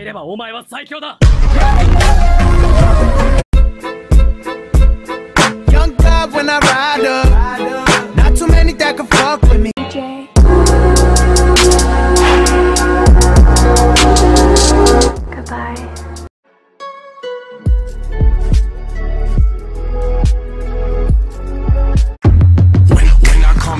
ればお前は最強だ。 Young God when I ride up, not too many that can fuck with me. Goodbye. When I come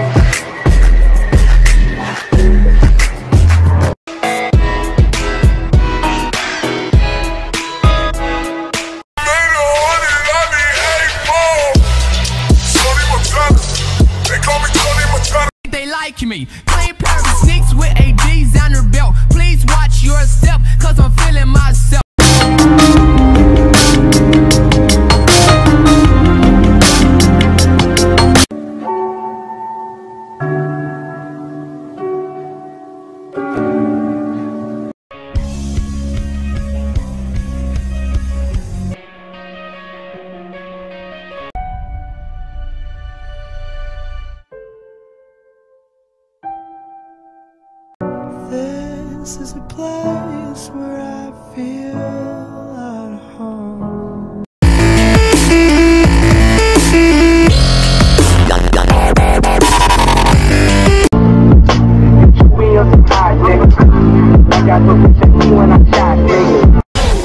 They like me. Clean pair of sneaks with a designer belt. Please watch your step, cause I'm feeling myself. This is a place where I feel at home. We on the high, nigga. I got to protect me when I shot, nigga.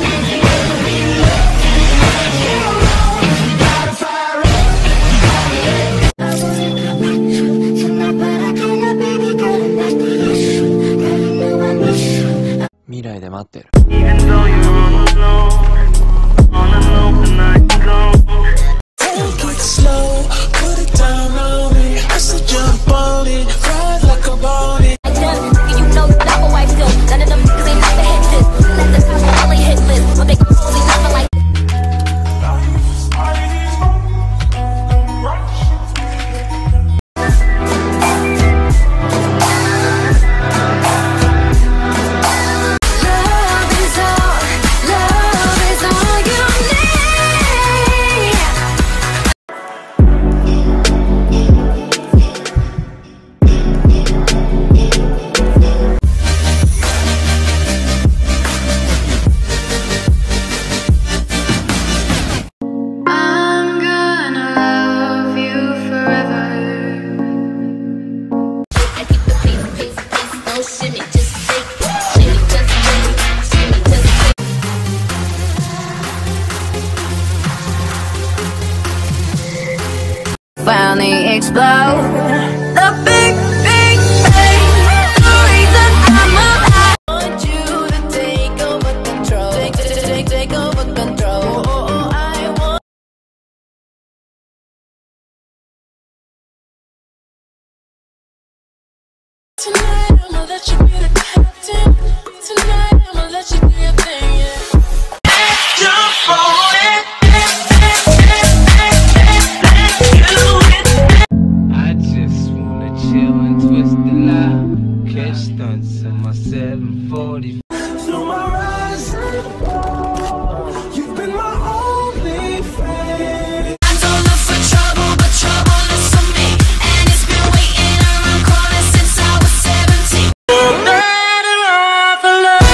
Even though you're on an open night go. Take it slow, put it down on me. I said jump on it, ride like a bonnet. You know that I'm a wife still. None of them niggas ain't never hit this. Let the top only hit list. But they gon' only nothing like. Finally explode the big bang. The reason I'm alive. I want you to take over control. Take over control. I want. Tonight I'ma let you be the captain. Tonight I'ma let you do your thing. Yeah. Jump for it. Twist the lie, catch stunts in my 740. Through my rise and fall, you've been my only friend. I don't look for trouble, but trouble looks for me. And it's been waiting around corners since I was 17. Better off alone.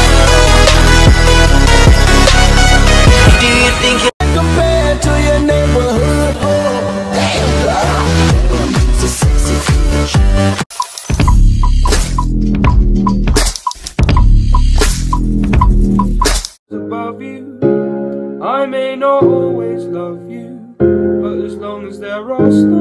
Do you think you're Compared to your neighborhood home, it's a sexy future. Above you, I may not always love you, but as long as there are stars